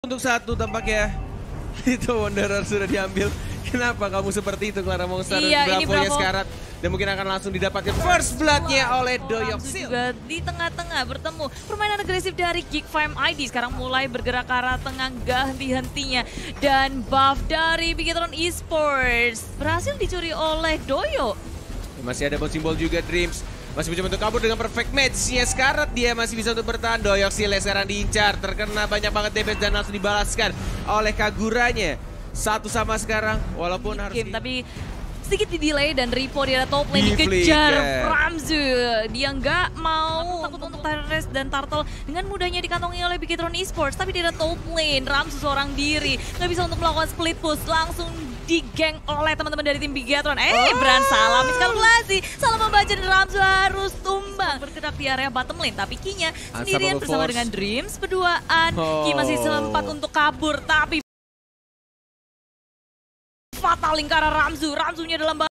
Untuk satu tampaknya itu Wanderer sudah diambil. Kenapa kamu seperti itu, Clara Monster? Iya, ini Bravo-nya Bravo. sekarat. Dan mungkin akan langsung didapatkan first blood-nya oleh Doyoksil. Juga di tengah-tengah bertemu permainan agresif dari Geek Fam ID. Sekarang mulai bergerak ke arah tengah, gak henti-hentinya. Dan buff dari Bigetron Esports berhasil dicuri oleh Doyo. Masih ada bot simbol juga Dreams. Masih mencoba untuk kabur dengan perfect match-nya sekarat. Dia masih bisa untuk bertahan. Doyoksil sekarang diincar. Terkena banyak banget damage dan langsung dibalaskan oleh Kaguranya. Satu sama sekarang walaupun harus Game, tapi sedikit di delay dan Ripo di arah top lane dikejar Ramzu. Dia nggak mau takut untuk Tyrese dan Turtle dengan mudahnya dikantongi oleh Bigetron Esports. Tapi di arah top lane Ramzu seorang diri nggak bisa untuk melakukan split push, langsung digeng oleh teman-teman dari tim Bigetron. Bran salah miskalkulasi, salah membaca dan Ramzu harus tumbang. Bergerak di area bottom lane, tapi Kinya sendirian bersama dengan Dreams berduaan. Ki masih sempat untuk kabur, tapi fatal lingkaran Ramzu. Ramzunya dalam bahaya,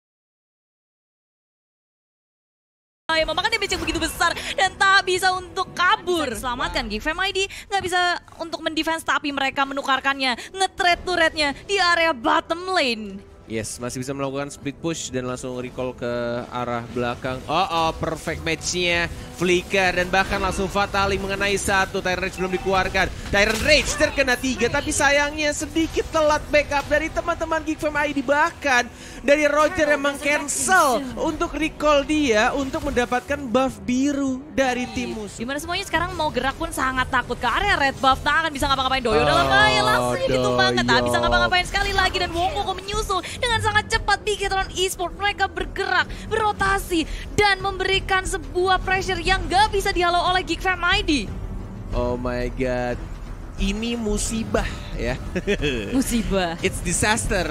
memakan damage yang begitu besar dan tak bisa untuk kabur. Selamatkan Geek Fam ID, nggak bisa untuk mendefense, tapi mereka menukarkannya, nge-trade turretnya di area bottom lane. Yes, masih bisa melakukan split push dan langsung recall ke arah belakang. Perfect match-nya Flicker dan bahkan langsung fatali mengenai satu. Tyrant Rage belum dikeluarkan. Tyrant Rage terkena 3, tapi sayangnya sedikit telat backup dari teman-teman Geek Fam ID. Bahkan dari Roger yang meng-cancel untuk recall dia untuk mendapatkan buff biru dari tim musuh. Dimana semuanya sekarang mau gerak pun sangat takut ke area red buff. Tak akan bisa ngapa-ngapain. Doyo dalam bahaya, langsung ditumbangkan. Tak bisa ngapa-ngapain sekali lagi dan Wongkoko menyusul. Dengan sangat cepat Bigetron Esports mereka bergerak, berotasi dan memberikan sebuah pressure yang gak bisa dihalau oleh Geek Fam ID. Oh my god, ini musibah ya. Musibah. It's disaster.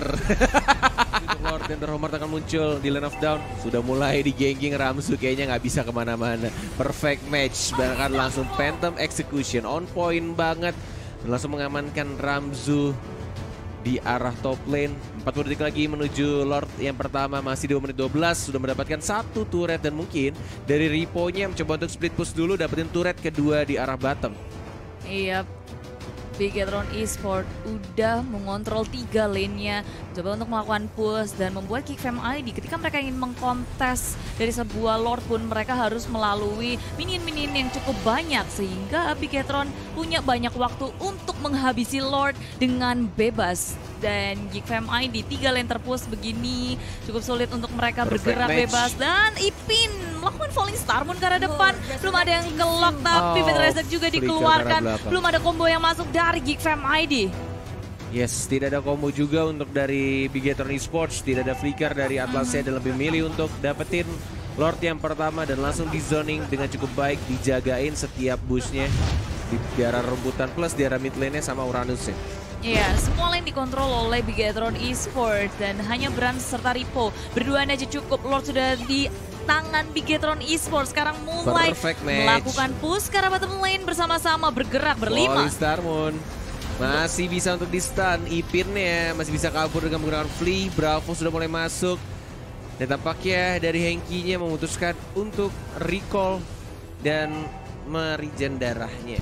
Lord dan Terhormat akan muncul di lane of down. Sudah mulai di-ganking Ramzu, kayaknya nggak bisa kemana-mana. Perfect match, bahkan langsung Phantom Execution on point banget. Dan langsung mengamankan Ramzu di arah top lane. 40 detik lagi menuju Lord yang pertama, masih 2 menit 12. Sudah mendapatkan satu turret dan mungkin dari Ripo-nya mencoba untuk split push dulu, dapetin turret kedua di arah bottom. Iya, Bigetron Esports udah mengontrol 3 lane-nya, coba untuk melakukan push dan membuat Geek Fam ID ketika mereka ingin mengkontes dari sebuah Lord pun mereka harus melalui minion-minion yang cukup banyak, sehingga Bigetron punya banyak waktu untuk menghabisi Lord dengan bebas. Dan Geek Fam ID 3 lane terpush begini cukup sulit untuk mereka bergerak bebas. Dan Ipin melakukan falling star moon ke arah depan, belum ada yang kelok, tapi Bedresek juga dikeluarkan. Belum ada combo yang masuk dari Geek Fam ID. Yes, tidak ada combo juga untuk dari Bigetron Esports, tidak ada flicker dari Atlasnya dan lebih milih untuk dapetin Lord yang pertama dan langsung di zoning dengan cukup baik, dijagain setiap bushnya di arah rembutan plus di arah mid lane-nya sama Uranusnya. Iya, semua lane dikontrol oleh Bigetron Esports dan hanya Bran serta Ripo berduaan aja cukup. Lord sudah di tangan Bigetron Esports, sekarang mulai melakukan push ke arah bottom lane bersama-sama, bergerak berlima. Star Moon masih bisa untuk di stun, Ipinnya masih bisa kabur dengan menggunakan Flea. Bravo sudah mulai masuk dan tampaknya dari Henki-nya memutuskan untuk recall dan merigen darahnya.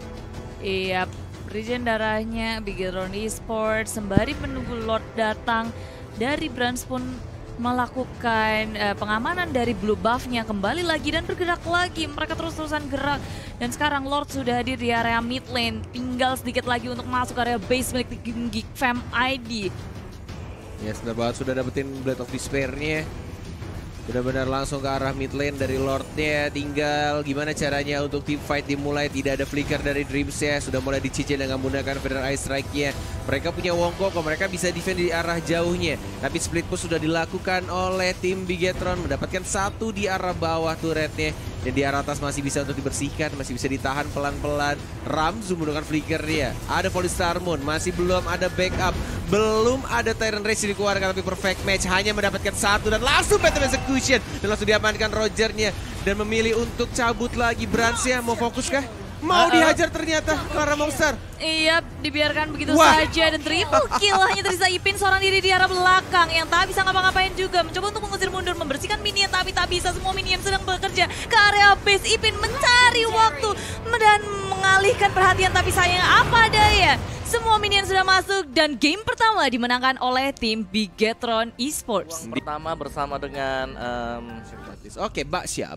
Iya, regen darahnya Bigetron Esports sembari menunggu Lord datang. Dari Brands pun melakukan pengamanan dari blue buff-nya kembali lagi dan bergerak lagi. Mereka terus-terusan gerak dan sekarang Lord sudah hadir di area mid lane. Tinggal sedikit lagi untuk masuk area base milik Geek Fam ID. Ya, benar banget, sudah dapetin Blade of Despair-nya. Benar-benar langsung ke arah mid lane dari Lord-nya. Tinggal gimana caranya untuk team fight dimulai. Tidak ada flicker dari Dreams-nya. Sudah mulai dicicil dengan menggunakan Feather Ice Strike-nya. Mereka punya Wongkoko, mereka bisa defend di arah jauhnya. Tapi split push sudah dilakukan oleh tim Bigetron. Mendapatkan satu di arah bawah turretnya. Dan di arah atas masih bisa untuk dibersihkan. Masih bisa ditahan pelan-pelan. Ramzu menggunakan flicker-nya. Ada Volley Star Moon, masih belum ada backup. Belum ada Tyrant Rage dikeluarkan, tapi perfect match. Hanya mendapatkan satu dan langsung Phantom Execution. Dan langsung diamankan Rogernya. Dan memilih untuk cabut lagi. Brands-nya mau fokus kah? Mau dihajar ternyata Clara Monster. Iya, dibiarkan begitu saja dan triple kill. Hanya tersisa Ipin seorang diri di arah belakang yang tak bisa ngapa-ngapain juga. Mencoba untuk mengusir mundur, membersihkan minion, tapi tak bisa. Semua minion sedang bekerja ke area base. Ipin mencari waktu dan mengalihkan perhatian, tapi sayang apa daya. Semua minion sudah masuk dan game pertama dimenangkan oleh tim Bigetron Esports. Pertama bersama dengan Oke, Baxia.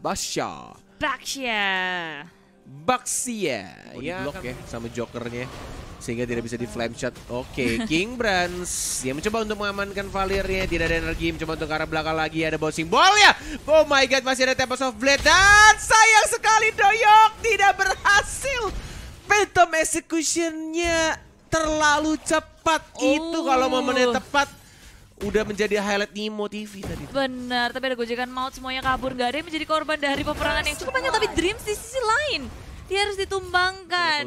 Baxia. Ya, blok ya sama jokernya sehingga tidak bisa di flame shot. Oke, King Brands yang mencoba untuk mengamankan Valirnya, tidak ada energi, mencoba untuk ke arah belakang lagi, ada bouncing ball ya. Oh my god, masih ada Tempest of Blade dan sayang sekali Doyok tidak berhasil. Phantom execution-nya terlalu cepat. Itu kalau momennya tepat udah menjadi highlight Nimo TV tadi. Benar, tapi ada gojekan maut, semuanya kabur. Gak ada yang menjadi korban dari peperangan yang cukup banyak. Tapi Dreams di sisi lain, dia harus ditumbangkan.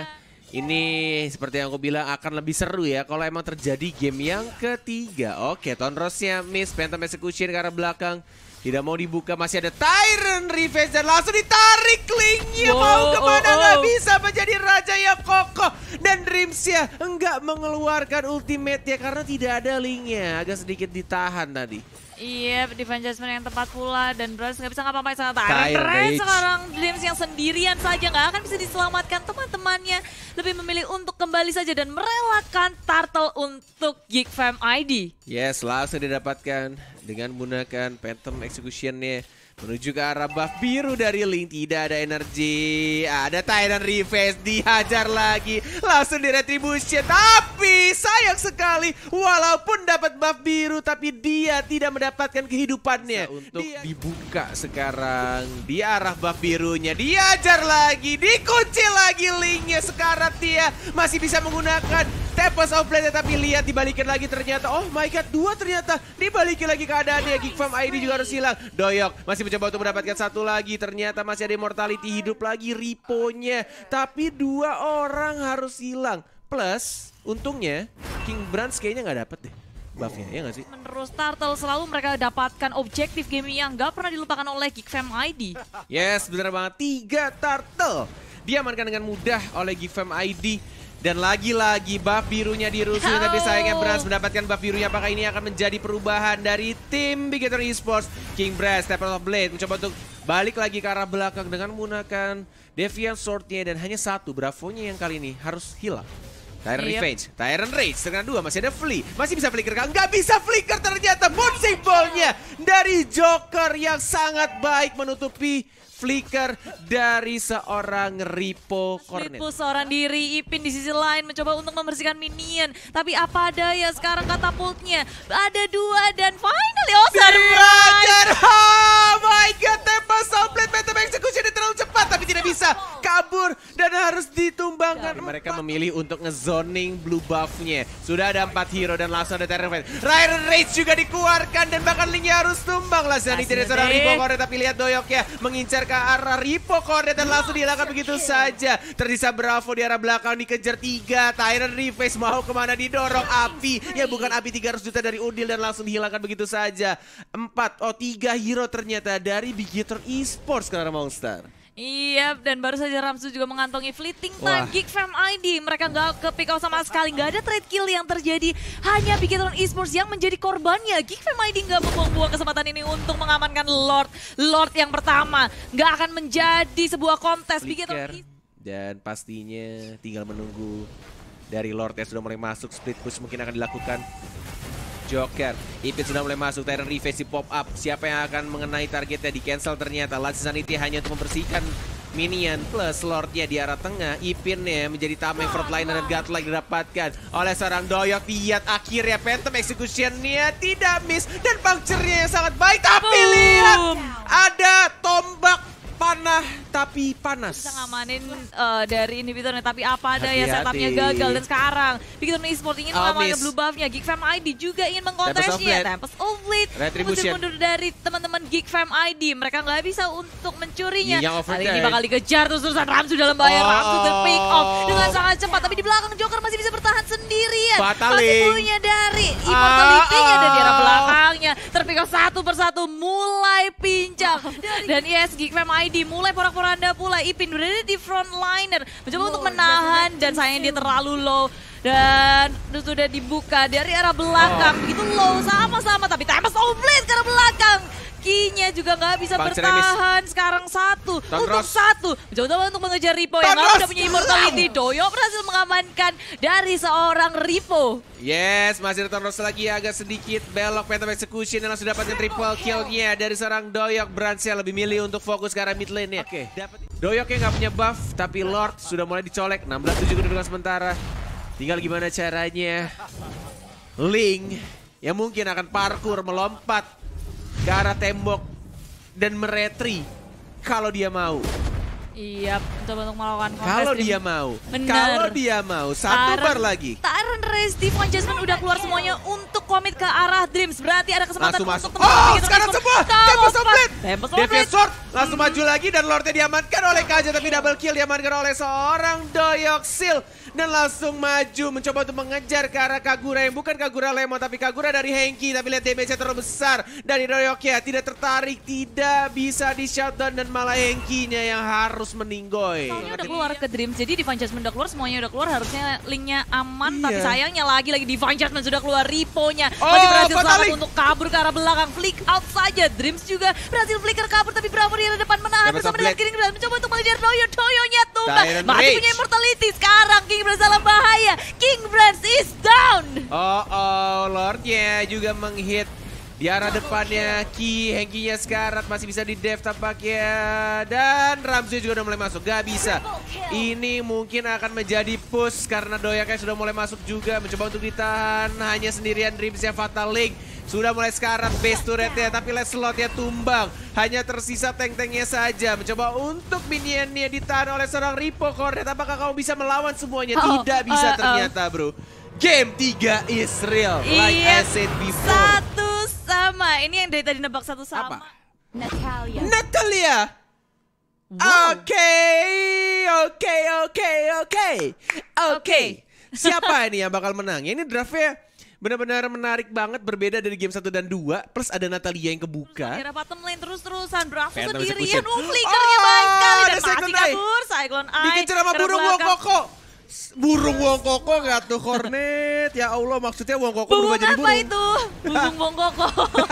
Ini seperti yang aku bilang akan lebih seru ya kalau emang terjadi game yang ketiga. Oke, Tonrosnya miss, Phantom Execution ke arah belakang. Tidak mau dibuka, masih ada Tyrant Revenge dan langsung ditarik linknya. Mau kemana nggak bisa menjadi raja yang kokoh. Dan Dreams-nya enggak mengeluarkan ultimate-nya karena tidak ada linknya. Agak sedikit ditahan tadi. Iya, defense judgment yang tepat pula dan Brans nggak bisa ngapa-ngapain sama Tyrant. Sekarang Dreams yang sendirian saja nggak akan bisa diselamatkan. Teman-temannya lebih memilih untuk kembali saja dan merelakan Turtle untuk Geek Fam ID. Yes, langsung didapatkan dengan menggunakan Phantom Execution-nya menuju ke arah buff biru dari Link. Tidak ada energi. Ada Tyrant Revenge, dihajar lagi. Langsung di retribution. Tapi sayang sekali, walaupun dapat buff biru tapi dia tidak mendapatkan kehidupannya. Untuk dibuka sekarang di arah buff birunya. Dihajar lagi, dikunci lagi Linknya. Sekarang dia masih bisa menggunakan Tempest of Blade, tapi lihat dibalikin lagi ternyata. Oh my god, dua ternyata. Dibalikin lagi keadaannya. Geek Fam ID juga harus hilang. Doyok masih mencoba untuk mendapatkan satu lagi. Ternyata masih ada immortality, hidup lagi Ripo-nya. Tapi dua orang harus hilang. Plus, untungnya King Brands kayaknya nggak dapet deh buffnya, ya nggak sih? Menerus Turtle selalu mereka dapatkan objektif game yang nggak pernah dilupakan oleh Geek Fam ID. Yes, benar banget. 3 Turtle diamankan dengan mudah oleh Geek Fam ID. Dan lagi-lagi buff birunya dirusuh, tapi sayangnya Brands mendapatkan buff birunya. Apakah ini akan menjadi perubahan dari tim Bigetron Esports? King Brands, Tempest of Blade mencoba untuk balik lagi ke arah belakang dengan menggunakan Deviant Sword-nya. Dan hanya satu Bravo-nya yang kali ini harus hilang. Tyrant Revenge, Tyrant Rage, dengan 2 masih ada Flea. Masih bisa flicker kan? Nggak bisa flicker ternyata. Bouncing ball-nya dari Joker yang sangat baik menutupi flicker dari seorang Ripo Cornet. Ripo seorang diri, Ipin di sisi lain mencoba untuk membersihkan minion. Tapi apa daya sekarang katapultnya. Ada 2 dan finally Rajar. Oh my god, Tempest of Blade, Phantom Execution terlalu cepat tapi tidak bisa kabur dan harus ditumbangkan. Mereka memilih untuk ngezoning blue buff-nya. Sudah ada 4 hero dan langsung ada Tyrant Revenge. Tyrant Rage juga dikeluarkan dan bahkan Linknya harus tumbang. Langsung tidak seorang Ripo Cornet, tapi lihat Doyoknya mengincar ke arah Ripo Cornet dan langsung dihilangkan begitu saja. Tersisa Bravo di arah belakang, dikejar 3. Tyrant Revenge mau kemana, didorong api. Ya bukan api, 300 juta dari Udil dan langsung dihilangkan begitu saja. 3 hero ternyata dari Bigetron Esports ke arah Monster. Iya, dan baru saja Ramsu juga mengantongi fleeting time Geek Fam ID. Mereka nggak ke pick out sama sekali, nggak ada trade kill yang terjadi. Hanya Bigetron Esports yang menjadi korbannya. Geek Fam ID nggak membuang-buang kesempatan ini untuk mengamankan Lord yang pertama. Nggak akan menjadi sebuah kontes Bigetron. Dan pastinya tinggal menunggu dari Lord yang sudah mulai masuk. Split push mungkin akan dilakukan. Joker, Ipin sudah mulai masuk, Tyrant Revenge di pop up. Siapa yang akan mengenai targetnya, di cancel ternyata. Last Sanity hanya untuk membersihkan minion plus Lordnya di arah tengah. Ipinnya menjadi tameng frontliner dan godlike didapatkan oleh seorang Doyok. Lihat akhirnya Phantom Execution-nya tidak miss dan puncture-nya yang sangat baik. Tapi lihat ada tombak panah tapi panas. Bisa ngamanin dari inhibitornya, tapi apa ada ya setupnya gagal. Dan sekarang Bigetron Esports ingin mengamankan blue buff-nya. Geek Fam ID juga ingin mengkontesnya. Tempest of Blade mundur dari teman-teman Geek Fam ID. Mereka nggak bisa untuk mencurinya. Kali ini bakal dikejar terus-terusan. Ramsu dalam bahaya. Ramsu ter-pick off dengan sangat cepat. Tapi di belakang Joker masih bisa bertahan sendirian. Masih punya dari immortality-nya dan di arah belakangnya. Ter-pick off satu persatu mulai pincang. Dan yes, Geek Fam ID mulai porak-poranda pula. Ipin berada di frontliner mencoba untuk menahan dan sayangnya dia terlalu low dan sudah dibuka dari arah belakang. Begitu low sama-sama tapi Tempest of Blade ke arah belakang. Ki-nya juga nggak bisa Bang bertahan. Sekarang satu untuk Ross. satu. Mencoba untuk mengejar Ripo yang Ross. udah punya immortality. Doyok berhasil mengamankan dari seorang Ripo. Yes, masih ada Ross lagi agak sedikit belok. Phantom Execution yang langsung dapatin triple kill-nya dari seorang Doyok. Bransia lebih milih untuk fokus ke arah mid lane-nya. Oke, Doyoknya nggak punya buff, tapi Lord sudah mulai dicolek. 16-7 kedudukan sementara. Tinggal gimana caranya Ling yang mungkin akan parkour melompat ke arah tembok dan meretri kalau dia mau. Iya, coba untuk melakukan kontes. Kalau dia mau. Bener. Kalau dia mau. Satu bar lagi. Taren Race, Divine Jasmine udah keluar semuanya untuk komit ke arah Dreams. Berarti ada kesempatan Langsung untuk masuk. teman-teman Oh, Bigetron sekarang Esports. semua. Tempest of Blade. Tempest of Devious Blade. Sword langsung maju lagi dan Lordnya diamankan oleh Kaja. Tapi double kill diamankan oleh seorang Doyok Seal. Dan langsung maju mencoba untuk mengejar ke arah Kagura yang bukan Kagura Lemon tapi Kagura dari Henki. Tapi lihat damage-nya terlalu besar dari Doyoknya. Tidak tertarik, tidak bisa di shutdown dan malah Henkinya yang harus meninggoy. Soalnya udah keluar ke Dreams, jadi Divine Jasmine udah keluar, semuanya udah keluar, harusnya linknya aman. Iya. Tapi sayangnya lagi Divine Jasmine sudah keluar, Ripo-nya Oh, masih berhasil Fatalik. selamat untuk kabur ke arah belakang, flick out saja. Dreams juga berhasil flicker kabur, tapi Bravo di arah depan menahan Dapat bersama top dengan blade. King Brand mencoba untuk mengejar Doyo. Doyonya tumbang, Tyrant masih Rage. punya immortality. Sekarang King Brand dalam bahaya, King Brand is down. Oh, Lordnya juga menghit di arah depannya. Henkinya sekarat, masih bisa di dev tampaknya. Dan Ramsey juga udah mulai masuk, gak bisa. Ini mungkin akan menjadi push karena Doyoknya sudah mulai masuk juga. Mencoba untuk ditahan, hanya sendirian Dreamsnya. Fatal Link sudah mulai sekarat base turretnya, tapi Slotnya tumbang. Hanya tersisa tank-tanknya saja. Mencoba untuk minionnya ditahan oleh seorang Ripo Cornet. Apakah kamu bisa melawan semuanya? Tidak bisa ternyata bro. Game 3 is real, like I said before. Satu sama. Ini yang dari tadi nebak satu sama. Apa? Natalia. Natalia. Wow. Oke. Siapa ini yang bakal menang? Ini draftnya benar-benar menarik banget, berbeda dari game 1 dan 2. Plus ada Natalia yang kebuka. Kira bottom lane terus-terusan, Bravo Phantom sendirian, Execution. flickernya baik sekali dan ada second masih eye. kabur, Cyclone Eye. Dikejar sama ke burung belakang. Wongkoko. Burung Wongkoko nggak tuh Cornet? Ya Allah, maksudnya Wongkoko Burung berubah jadi apa burung. itu? Burung Wongkoko.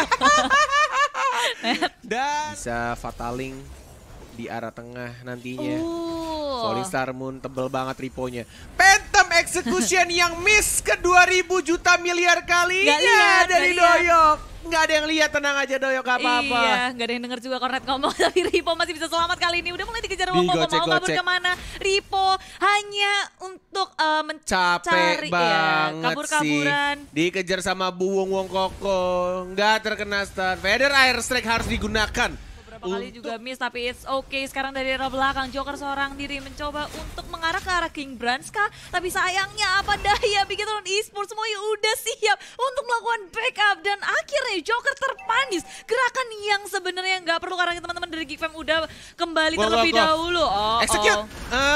Dan bisa Fataling di arah tengah nantinya. Falling Star Moon tebel banget riponya. Phantom Execution yang miss ke 2000 juta miliar kalinya Nggak lihat, dari nggak lihat. Doyok. Nggak ada yang lihat, tenang aja Doyok, gak apa-apa. Iya, nggak ada yang denger juga Cornet ngomong, tapi Ripo masih bisa selamat kali ini. Udah mulai dikejar Wongkoko, mau kabur kemana? Ripo hanya untuk Capek mencari, banget kabur-kaburan. sih. Dikejar sama Buwung Wongkoko. Nggak terkena stun. Feather Air Strike harus digunakan. Beberapa kali juga miss, tapi it's okay. Sekarang dari arah belakang, Joker seorang diri mencoba untuk mengarah ke arah King Branska. Tapi sayangnya apa daya, Bigetron Esports semuanya udah siap untuk melakukan backup. Dan akhirnya Joker terpanis. Gerakan yang sebenarnya nggak perlu karena teman-teman dari Geek Fam udah kembali terlebih dahulu. Execute.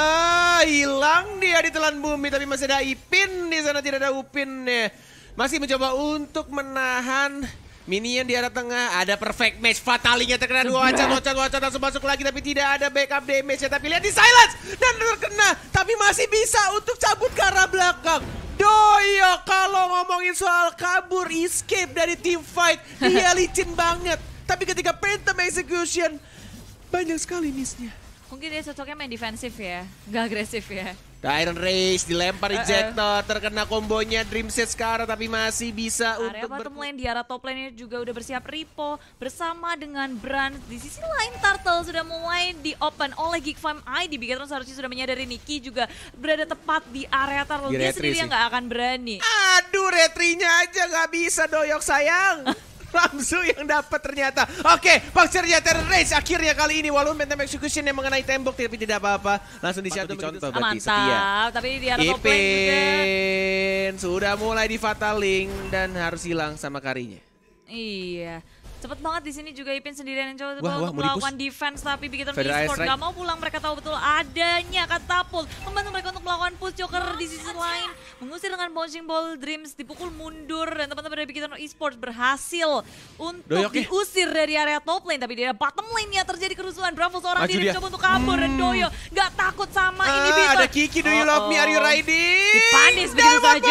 Hilang dia ditelan bumi, tapi masih ada Ipin di sana, tidak ada Upinnya. Masih mencoba untuk menahan minion di arah tengah. Ada perfect match, Fatalinya terkena dua loncat langsung masuk lagi, tapi tidak ada backup damage-nya. Tapi lihat di silence dan terkena, tapi masih bisa untuk cabut ke arah belakang. Doyok kalau ngomongin soal kabur, escape dari team fight, dia licin banget. Tapi ketika Phantom Execution, banyak sekali miss-nya. Mungkin dia cocoknya main defensif ya, nggak agresif ya. Tyrant Race dilempar ejector, terkena kombonya Dreamset sekarang, tapi masih bisa Area untuk bottom lane di arah top lane juga udah bersiap Ripo bersama dengan Brand. Di sisi lain Turtle sudah mulai di open oleh Geek Fam ID. Bigetron seharusnya sudah menyadari Niki juga berada tepat di area Turtle. Di Dia retri sendiri yang sih. nggak akan berani. Aduh, retrinya aja nggak bisa Doyok sayang. Ramzu yang dapat ternyata. Oke, Paksernya Tyrant Race akhirnya kali ini, walaupun Phantom Execution yang mengenai tembok tapi tidak apa-apa. Langsung di-shadow dicontoh berarti setia. Mantap, tapi di arah top lane juga. Ipin sudah mulai di Fataling dan harus hilang sama karinya. Iya. Cepet banget di sini juga Ipin sendirian yang coba Wah, untuk mau melakukan defense, tapi Bigetron Feather Eye Esports Strike. gak mau pulang. Mereka tahu betul adanya Katapult membantu mereka untuk melakukan push. Joker di sisi lain mengusir dengan bouncing ball. Dreams dipukul mundur dan teman-teman dari Bigetron Esports berhasil untuk Doyoknya. diusir dari area top lane, tapi di area bottom lane-nya terjadi kerusuhan. Bravo seorang Maju diri dia. mencoba untuk kabur dan Doyo gak takut sama ini Bito. Ada Kiki, do you love me, are you riding? Dipanis Dan begitu one saja. bullet.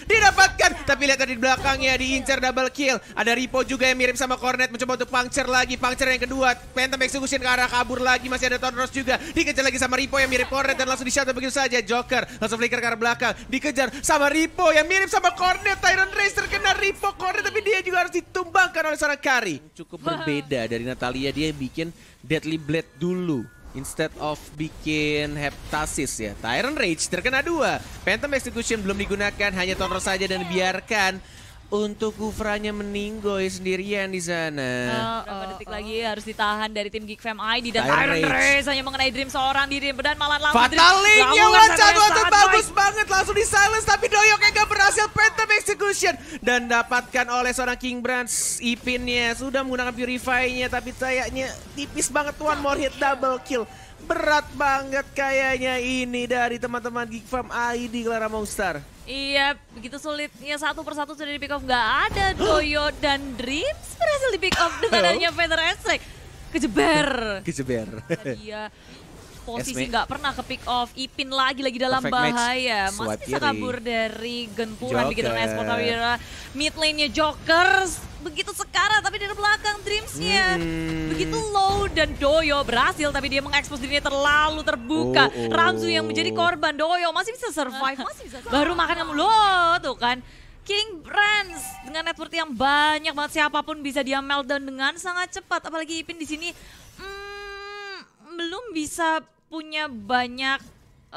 didapatkan. Tapi lihat tadi di belakangnya diincar double kill. Ada Ripo juga yang mirip sama Cornet mencoba untuk puncture lagi. Puncture yang kedua, Phantom Execution ke arah kabur lagi. Masih ada Tonros juga. Dikejar lagi sama Ripo yang mirip Cornet dan langsung di-shot begitu saja. Joker langsung flicker ke arah belakang. Dikejar sama Ripo yang mirip sama Cornet. Tyrant Race terkena Ripo Cornet tapi dia juga harus ditumbangkan oleh seorang Kari. Cukup berbeda dari Natalia, dia bikin Deadly Blade dulu instead of bikin Heptasis ya. Tyrant Rage terkena 2. Phantom Execution belum digunakan, hanya Tonros saja dan biarkan untuk Kufranya meninggoy sendirian di sana. Berapa detik lagi harus ditahan dari tim Geek Fam ID dan Tyrant Tyrant Rage. Race hanya mengenai Dream seorang diri dan malah langsung Fatalingnya loncat bagus banget langsung di silence tapi Doyoknya gak berhasil. Phantom Execution dan dapatkan oleh seorang King Brands. Ipinnya sudah menggunakan Purify-nya tapi kayaknya tipis banget, one more hit double kill. Berat banget kayaknya ini dari teman-teman Geek Fam ID Clara Monster. Iya, begitu sulitnya satu persatu sudah di pick off. Gak ada Doyo dan Dreams berhasil di pick off dengan adanya Feather Strike. Kejeber. Dia posisi nggak pernah ke pick off. Ipin lagi dalam Perfect bahaya. match. Masih Swipe bisa kiri. kabur dari gempuran begitu Joker. Esport Kawira. Mid lane-nya Joker begitu sekarat tapi dari belakang Dreams-nya begitu low dan Doyo berhasil tapi dia mengekspos dirinya terlalu terbuka. Ramzu yang menjadi korban, Doyo masih bisa survive, baru makan kamu loh tuh kan. King Brands dengan network yang banyak banget, siapapun bisa dia meltdown dengan sangat cepat. Apalagi Ipin di sini belum bisa punya banyak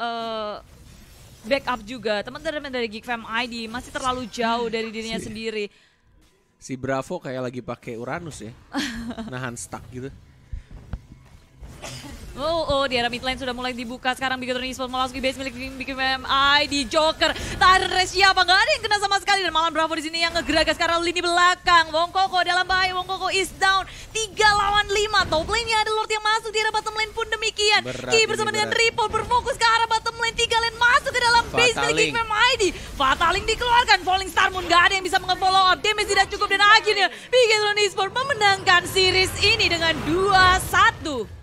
backup juga. Teman-teman dari Geek Fam ID masih terlalu jauh dari dirinya sendiri. Si Bravo kayak lagi pakai Uranus ya. Nahan stuck gitu. Di arah mid lane sudah mulai dibuka. Sekarang Bigatron Esports memasuki base milik Geek Fam ID. Joker, Tyrant Race siapa? Gak ada yang kena sama sekali. Dan malam Bravo di sini yang ngegeragas sekarang lini belakang. Wong Koko dalam bahaya. Wong Koko is down. 3 lawan 5. Top lane-nya ada Lord yang masuk. Di arah bottom lane pun demikian. Ki bersama dengan Ripo berfokus ke arah bottom lane. 3 lane masuk ke dalam base milik Geek Fam ID. Fataling dikeluarkan. Falling Star Moon gak ada yang bisa nge-follow up. Damage tidak cukup dan akhirnya Bigatron Esports memenangkan series ini dengan 2-1.